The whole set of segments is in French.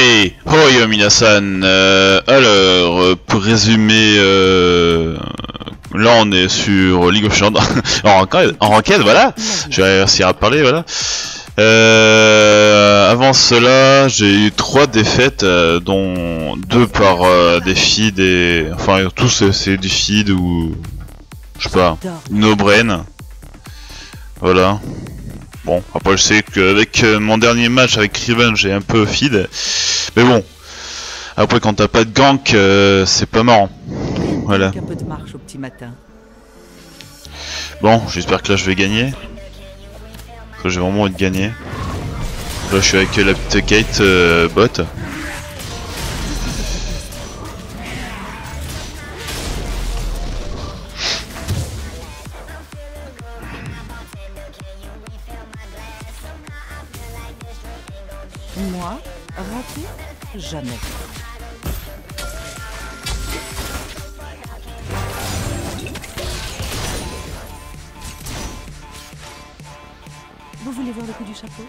Hoyo Minasan, pour résumer, là on est sur League of Legends, en ranked, voilà, je vais réussir à parler, voilà. Avant cela, j'ai eu 3 défaites, dont 2 par des feeds, enfin tous c'est du feed ou, je sais pas, no brain, voilà. Bon, après je sais qu'avec mon dernier match avec Riven j'ai un peu feed, mais bon, après quand t'as pas de gank, c'est pas marrant. Voilà. Un peu de marche au petit matin. Bon, j'espère que là je vais gagner. Parce que j'ai vraiment envie de gagner. Là je suis avec la petite Kate bot. Moi, raté, jamais. Vous voulez voir le coup du chapeau?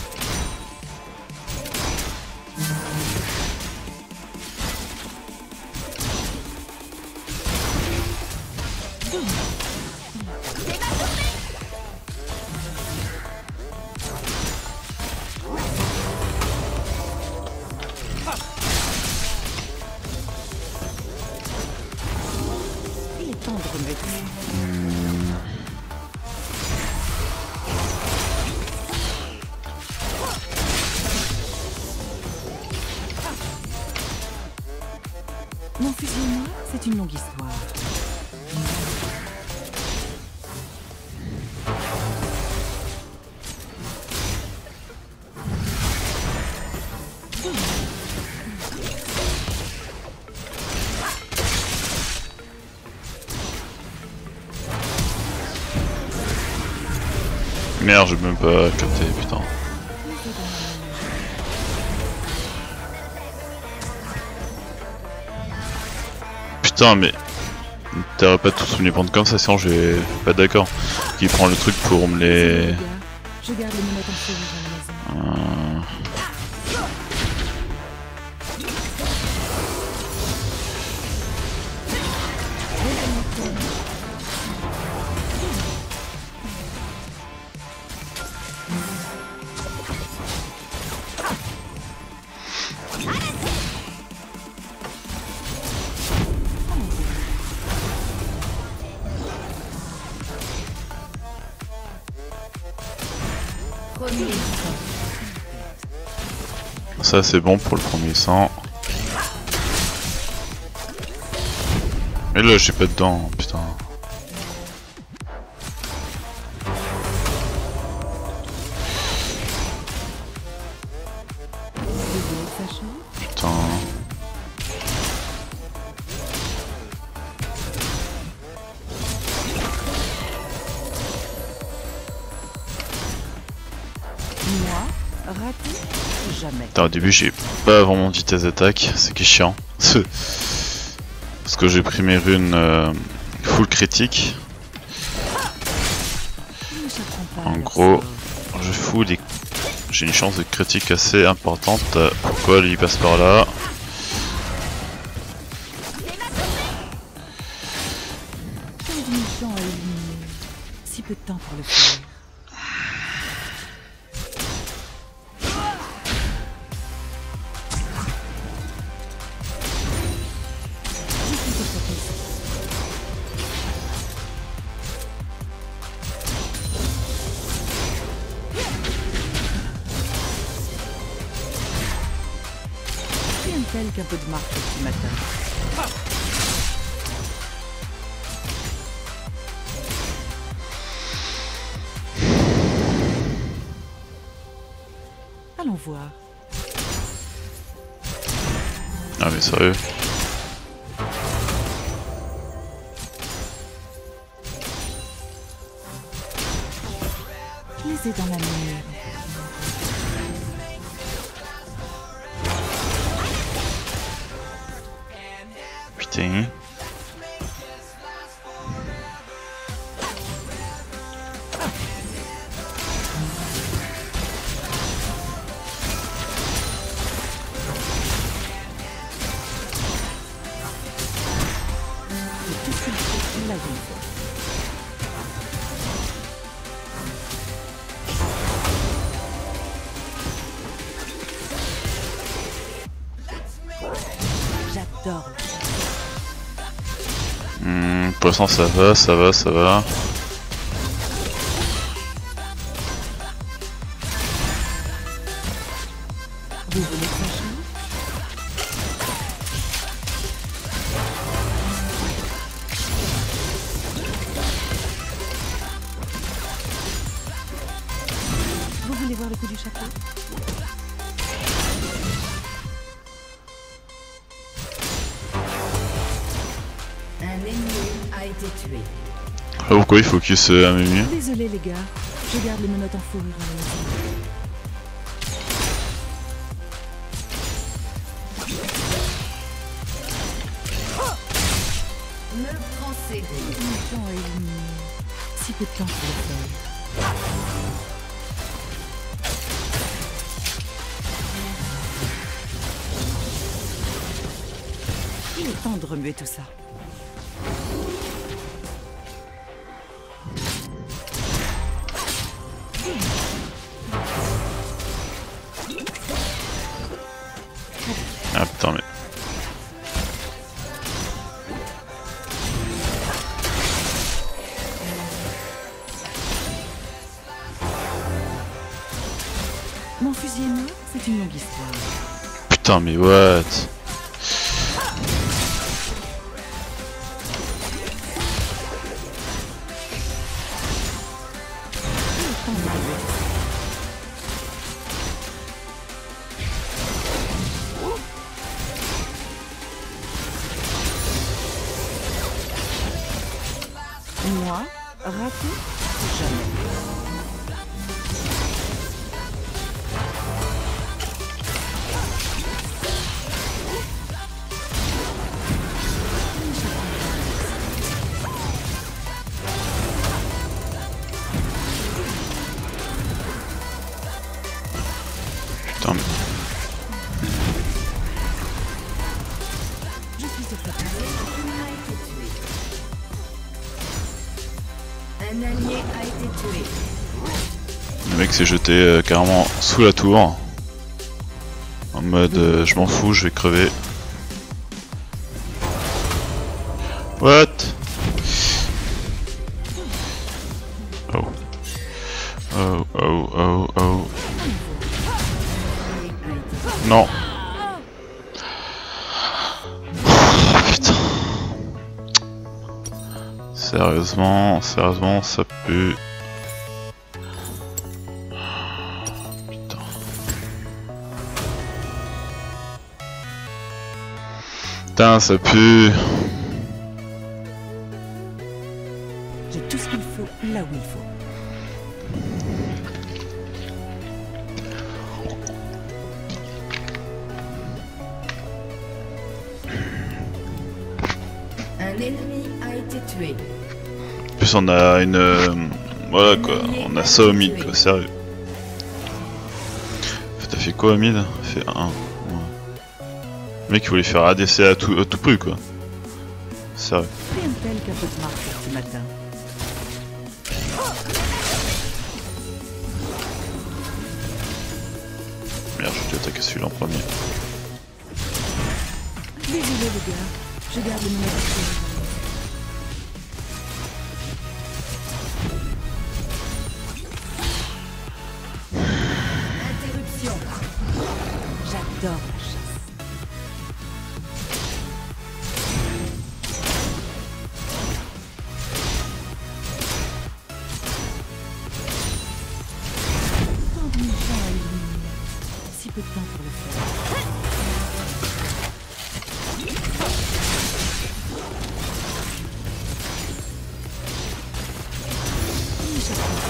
Il est temps de remettre. Mon fusil et moi, c'est une longue histoire. Merde, j'ai même pas capté, putain. Putain, mais t'aurais pas tous me les prendre comme ça, sinon je vais pas d'accord. Qui prend le truc pour me les... Je garde les menottes en fourrure à la maison. Ça c'est bon pour le premier sang. Et là j'ai pas dedans, putain. Putain. Moi, raté, jamais. Putain, au début j'ai pas vraiment de vitesse d'attaque, c'est qui est chiant. Parce que j'ai pris mes runes full critique. En gros, je fous des... J'ai une chance de critique assez importante. Pourquoi lui il passe par là? Si peu de temps pour le faire. Rien de tel qu'un peu de marche au petit matin. Allons voir. Ah mais sérieux? Les ai dans la mer. Putain. pour l'instant ça va, ça va, ça va. Vous voulez que ça change? Vous voulez voir le coup du chapeau? Un ennemi a été tué. Ah, pourquoi il focus Amélie? Désolé les gars, je garde les menottes en fourrure à la maison. Meurtre en série. Mon temps est éliminé. Si peu de temps pour le faire. Il est temps de remuer tout ça. Ah putain mais... Mon fusil est mort, c'est une longue histoire. Putain mais what? Il est temps de remuer tout ça. Moi, raté, jamais. Putain mais... Je suis au fait. Un allié a été tué. Le mec s'est jeté carrément sous la tour. En mode je m'en fous, je vais crever. What? Oh. Oh, oh, oh, oh. Non. Oh, putain. Sérieusement, sérieusement, ça pue. Putain. Putain, ça pue. J'ai tout ce qu'il faut là où il faut. Un ennemi a été tué. En plus on a une... voilà quoi, on a ça au mid quoi, sérieux. T'as fait quoi au mid? Fait 1. Ouais. Le mec il voulait faire ADC à tout prix quoi. Sérieux. Rien de tel qu'un peu de marque ce matin. Merde, j'ai dû attaquer celui-là en premier. Désolé les gars, je garde les menottes en fourrure. Interruption. J'adore la chasse. Tant de gens à éliminer. Si peu de temps pour le faire. Il échappe pas.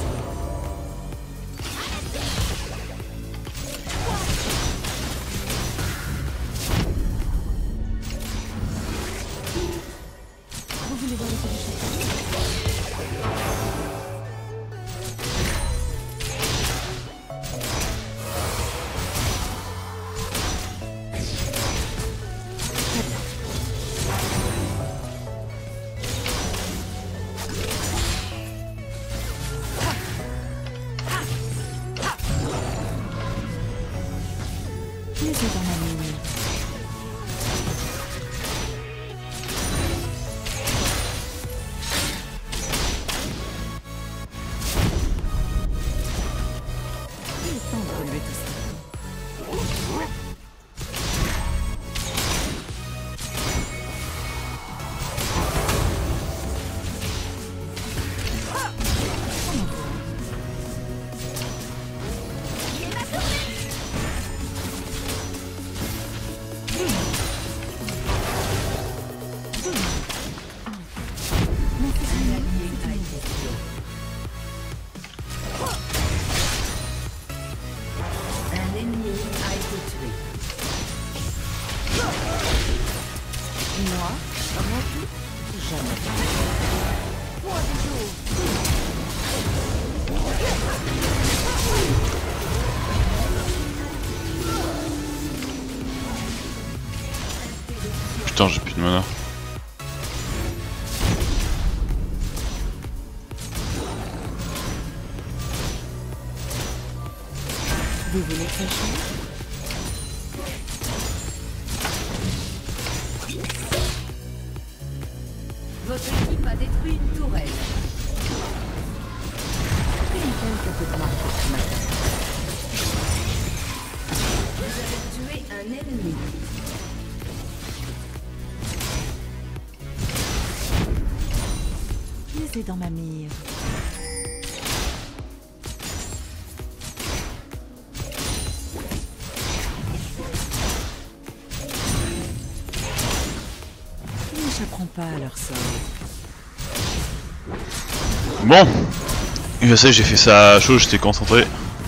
Vous voulez voir le coup du chapeau? Les yeux dans ma mine. putain, j'ai plus de mana. Vous voulez que ça change? Votre équipe a détruit une tourelle. Vous avez tué un ennemi. Les ai dans ma mire. Ils n'échapperont pas à leur sort. Bon, je sais, j'ai fait ça à chaud, j'étais concentré.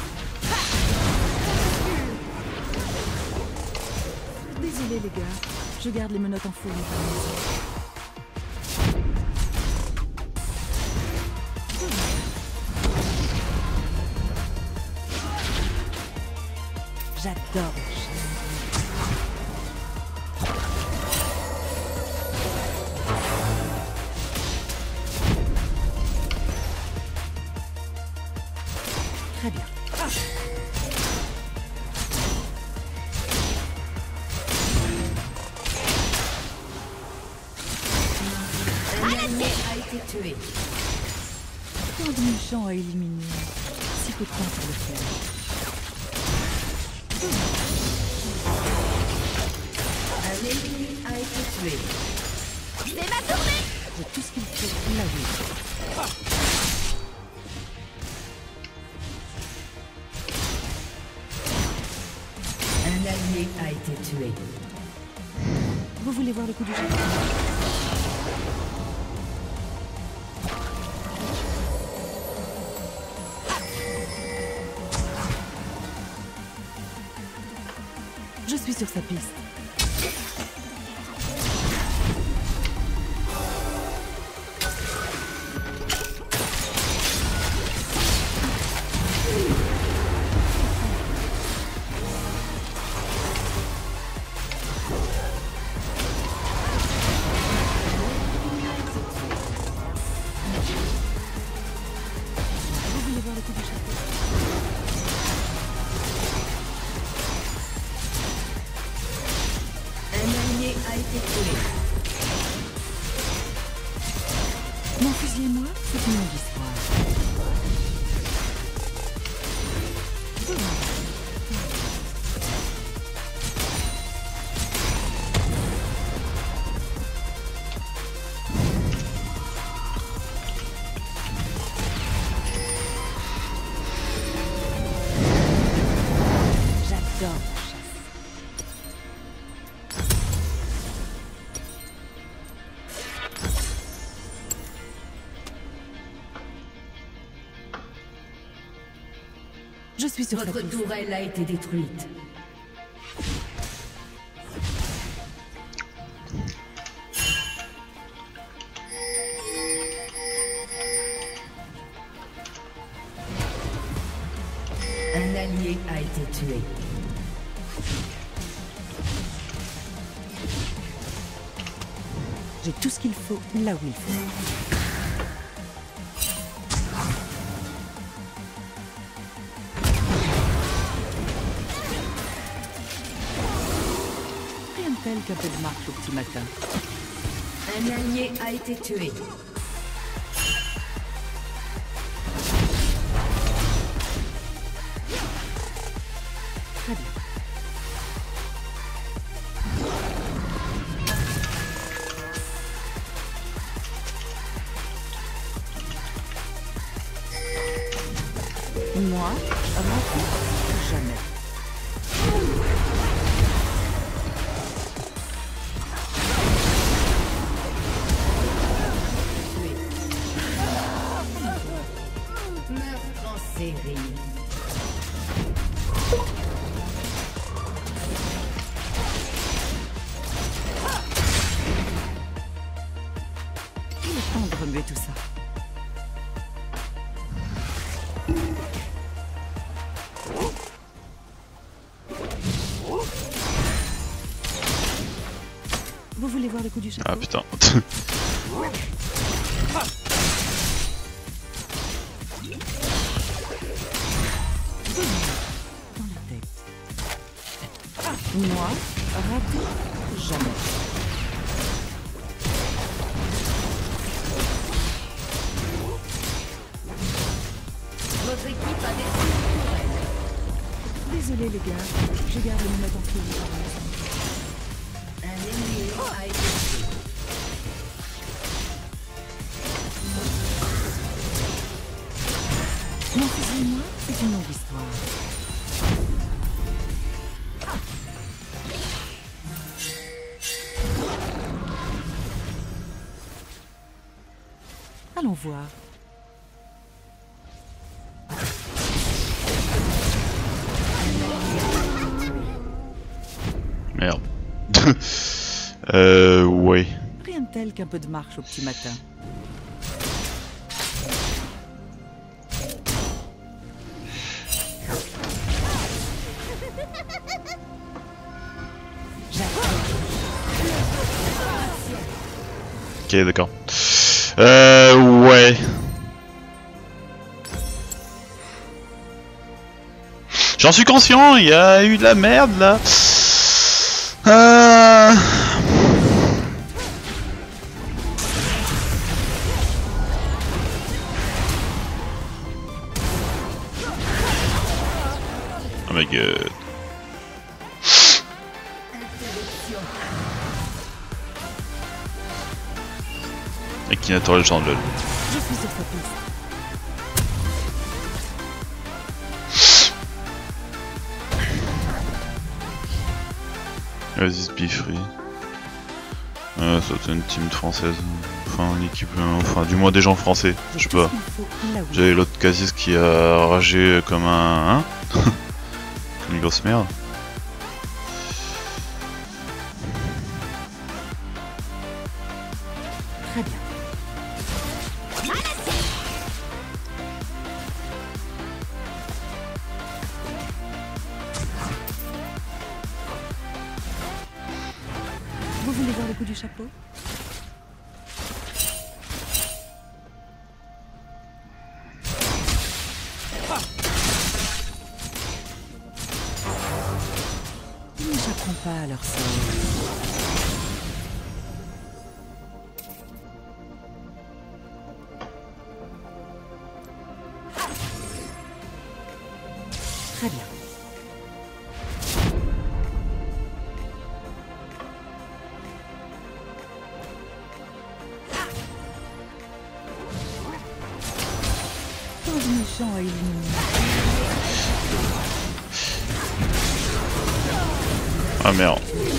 Désolé les gars, je garde les menottes en fourrure à la maison. J'adore la chasse. Très bien. Un ennemi a été tué. Tant de méchants à éliminer. Si peu de temps pour le faire. Un ennemi a été tué. J'ai tout ce qu'il faut pour la vie. Un allié a été tué. Vous voulez voir le coup du chapeau? Je suis sur sa piste. Vous voulez voir le coup du chapeau? Un allié a été tué. Mon fusil et moi, c'est une longue histoire. J'adore la chasse. Je suis sur sa Votre piste. tourelle a été détruite. Un allié a été tué. J'ai tout ce qu'il faut là où il faut. Rien de tel qu'un peu de marche au petit matin. Un allié a été tué. Très bien. Moi, rapide, jamais. Meurtre en série. Il est temps de remuer tout ça. Vous voulez voir le coup du chapeau? Ah putain. Dans la tête. Moi, raté, jamais. Votre équipe a détruit une tourelle. Désolé les gars, je garde le mode en folie par l'instant. Un ennemi a été tué. Mon fils et moi, c'est une longue histoire. Allons voir. Merde. Ouais. Rien de tel qu'un peu de marche au petit matin. Ok, d'accord. Ouais. J'en suis conscient, il y a eu de la merde là. Oh my god. Akinator le champ de LOL. Je suis sur sa piste. Vas-y, Spifree. Ça c'est une team française. Enfin, une équipe. Enfin, du moins des gens français. Je sais pas. J'avais l'autre Casis qui a ragé comme un. Hein comme une grosse merde. Très bien. Vous voulez voir le coup du chapeau? Ils n'échapperont pas à leur sort. Très bien. Tant de méchants à éliminer. Ah merde.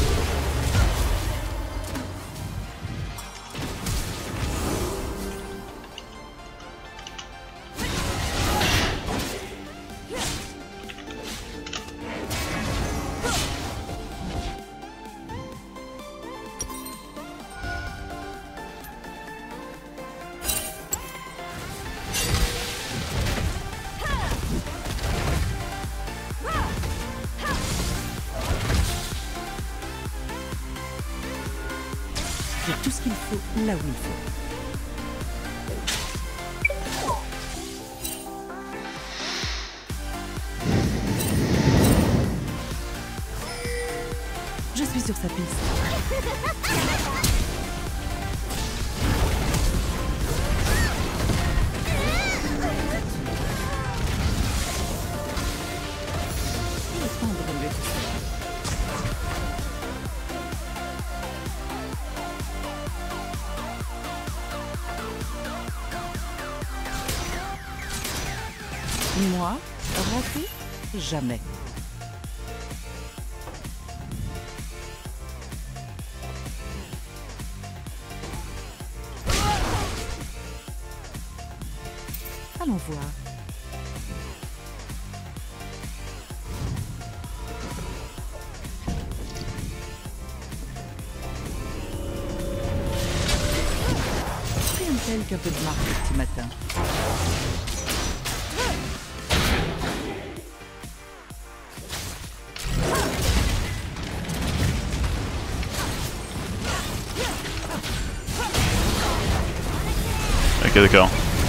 J'ai tout ce qu'il faut là où il faut. Je suis sur sa piste. Il est temps de relever tout ça. Moi, raté, jamais. Allons voir. Rien de tel qu'un peu de marque le petit matin. Ok, d'accord.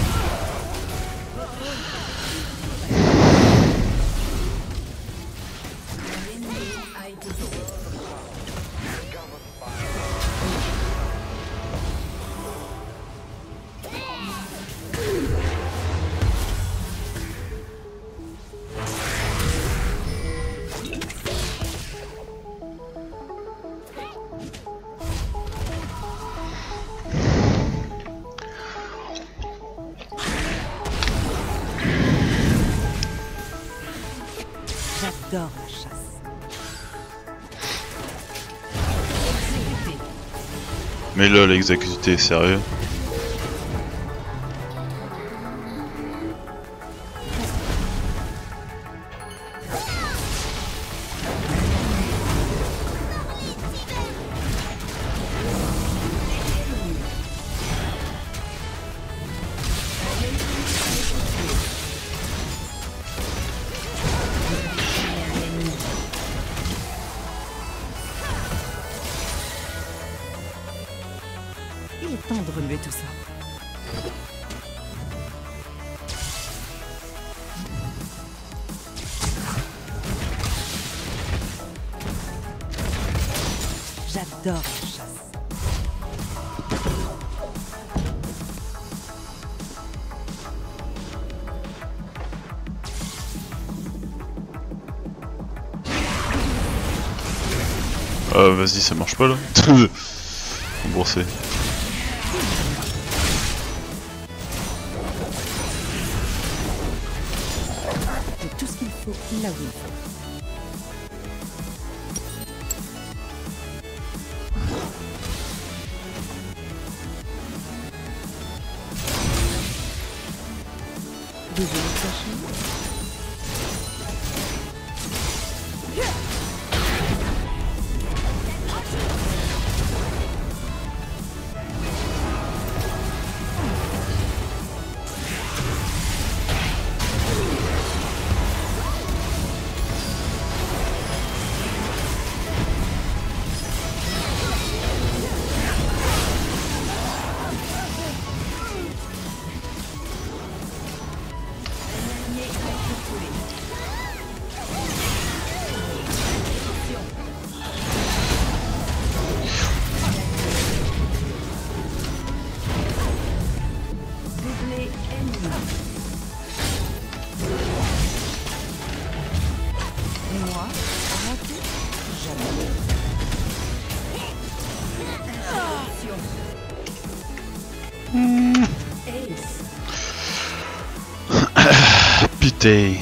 J'adore la chasse. Mais lol, exécuté, sérieux. Il est temps de relever tout ça. J'adore la chasse. Vas-y, ça marche pas là. Remboursé. J'ai tout ce qu'il faut là où il faut. Désolé, Sacha. Moi, raté, jamais. Putain.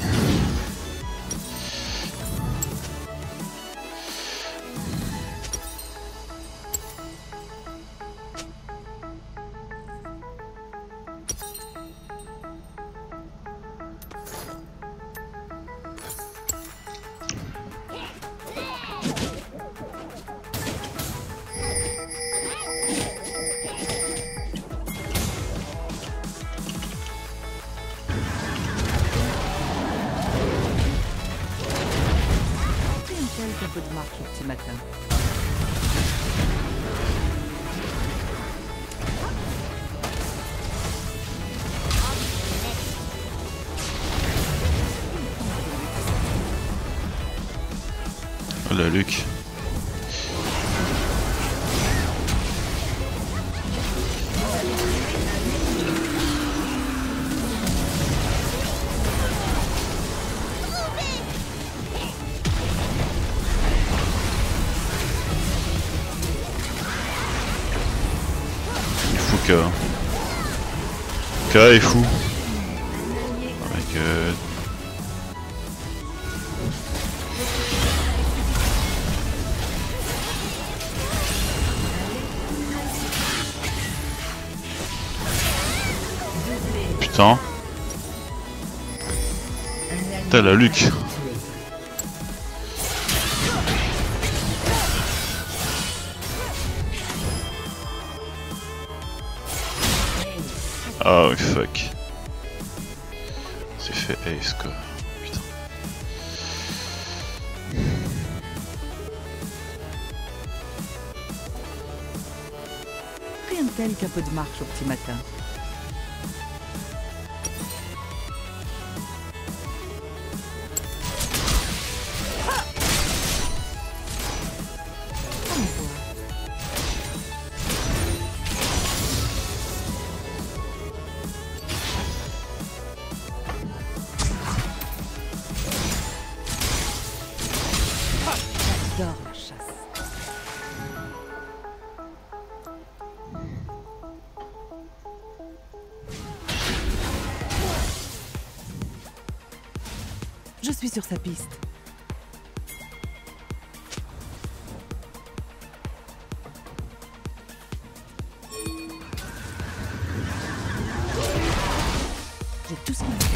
Un peu de marche au petit matin. Oh la Luc. K est fou. Oh my god. Putain. T'as la Luc. Oh fuck. C'est fait ace quoi. Putain. Rien de tel qu'un peu de marche au petit matin. J'adore la chasse. Je suis sur sa piste. J'ai tout ce qu'il me faut.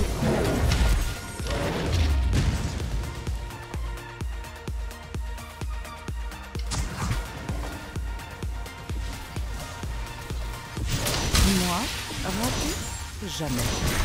Moi, raté, jamais.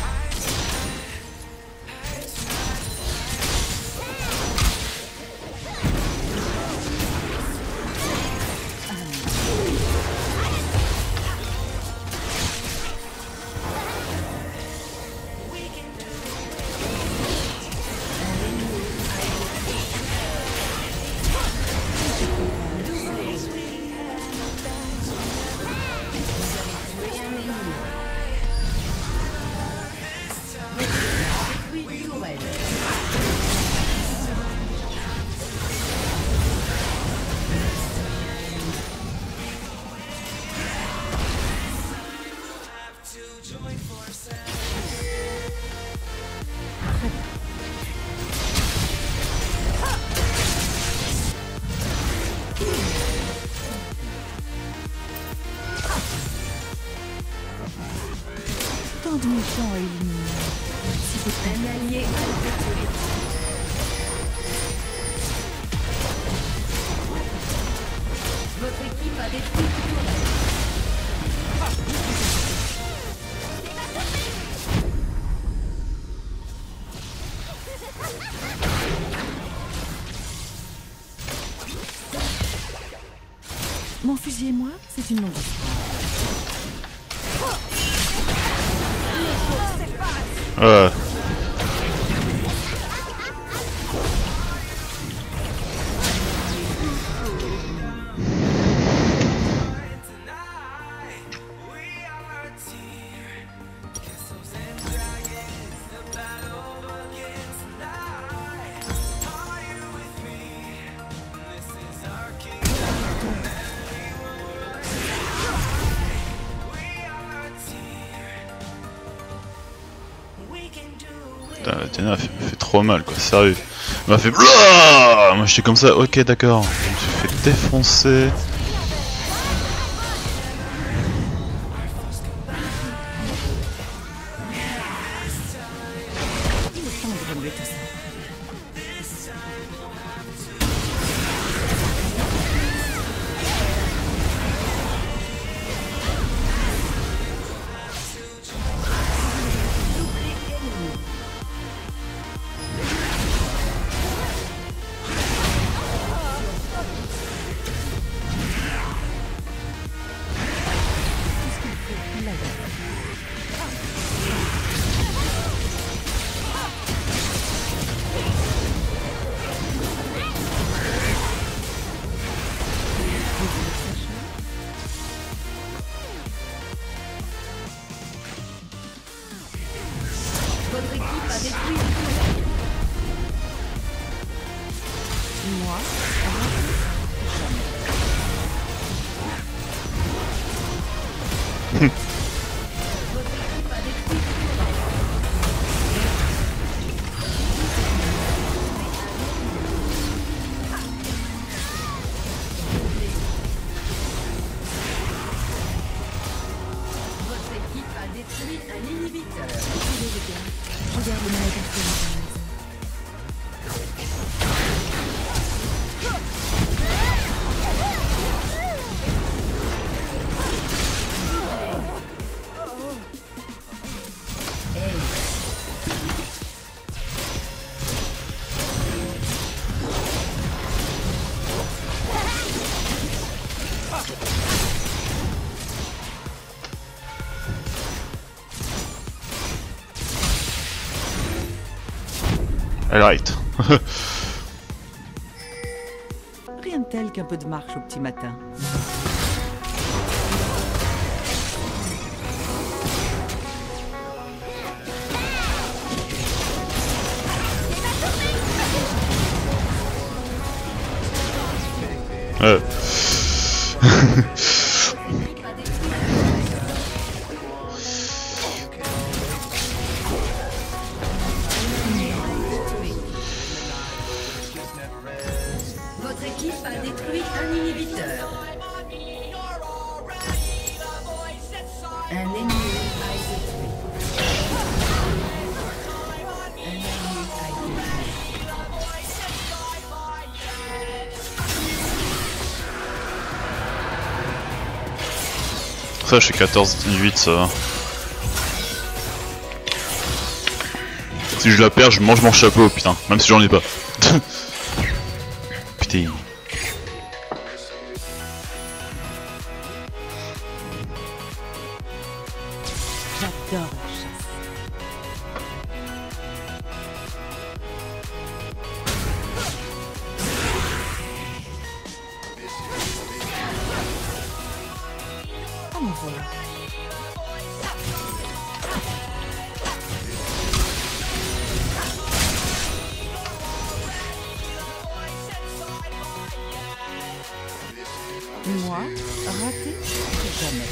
Tant de méchants à éliminer. Si peu de temps. Un allié a été tué. Votre équipe a détruit le tour. Mon fusil et moi, c'est une longue histoire. Ouais. Putain, la Diana me fait trop mal quoi, sérieux. Elle m'a fait BLAH. Moi j'étais comme ça, ok d'accord. Je me suis fait défoncer. Il est temps de relever tout ça. Votre équipe a détruit le tour. Moi, Votre équipe a détruit le tour. Votre équipe a détruit un inhibiteur. je garde le mannequin pour la maison. Elle arrête. Rien de tel qu'un peu de marche au petit matin. Ouais. Votre équipe a détruit un inhibiteur. Un ennemi a été tué. Un ennemi a été Ça, je suis 14-18, ça va. Si je la perds, je mange mon chapeau, putain. Même si j'en ai pas. Putain. J'adore la chasse. Oh mon Dieu. Moi, raté, jamais.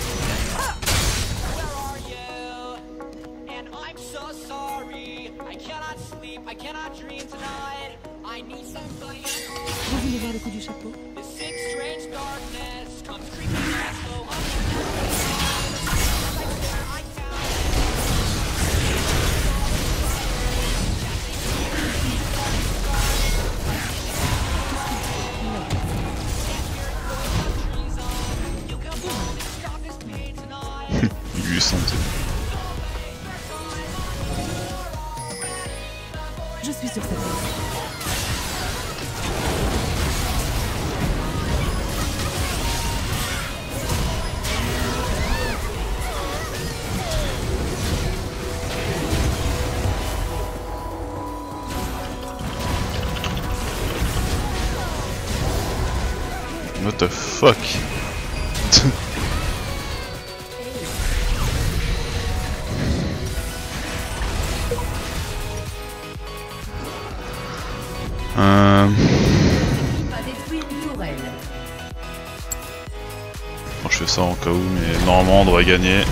And I'm so sorry. I cannot sleep. I cannot dream tonight. I need somebody. Vous voulez voir le coup du chapeau? The sick, strange darkness comes creeping as though I'm Il lui sentait. Je suis sur cette liste. What the fuck? L'équipe a détruit une tourelle. Bon, je fais ça en cas où, mais normalement on devrait gagner.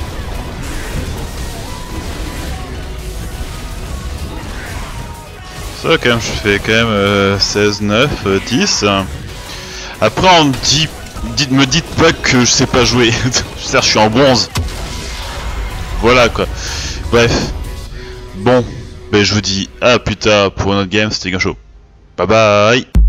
Ça quand même, je fais quand même 16, 9, 10. Après on me dit, me dites pas que je sais pas jouer. Je suis en bronze. Voilà quoi. Bref. Bon, ben je vous dis à plus tard pour une autre game, c'était Gacho. Bye bye.